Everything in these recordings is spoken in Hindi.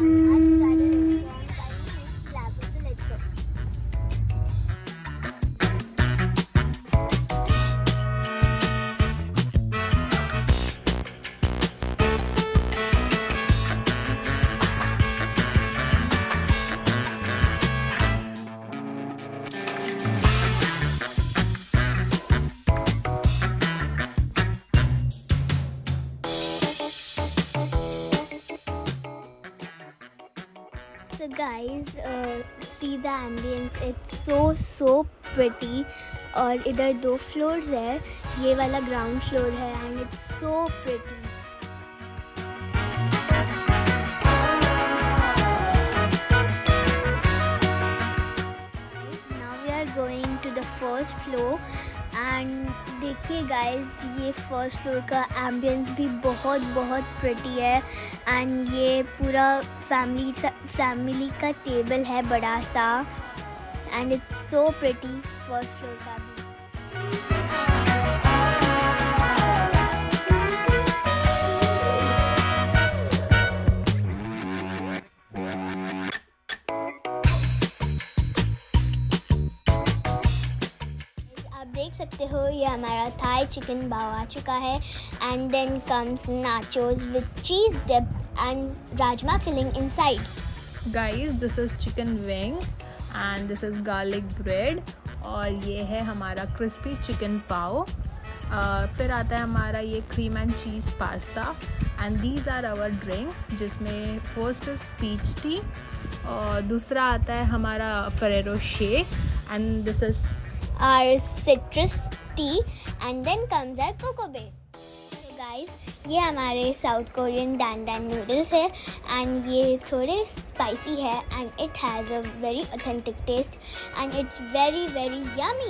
आज हम जा रहे हैं रेस्टोरेंट का लैब से लेकर। So guys, see the ambience. It's so pretty. और इधर 2 फ्लोर्स है. ये वाला ग्राउंड फ्लोर है and it's so pretty. Now we are going to the first floor and देखिए गाइस, ये फर्स्ट फ्लोर का एम्बियंस भी बहुत प्रिटी है एंड ये पूरा फैमिली का टेबल है बड़ा सा and it's so pretty first floor का भी। देख सकते हो ये हमारा थाई चिकन बाव आ चुका है and then comes nachos with cheese dip and rajma filling inside. Guys, this is chicken wings and this is garlic bread और ये है हमारा क्रिस्पी चिकन पाव। फिर आता है हमारा ये cream and cheese pasta and these are our drinks, जिसमें फर्स्ट इज पीच टी और दूसरा आता है हमारा Ferrero shake and this is our citrus tea and then comes our coco bay. So guys, ये हमारे South Korean dan dan noodles है and ये थोड़े spicy है and it has a very authentic taste and it's very yummy.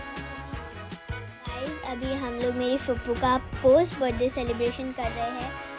Guys, अभी हम लोग मेरी फुप्पू का पोस्ट बर्थडे सेलिब्रेशन कर रहे हैं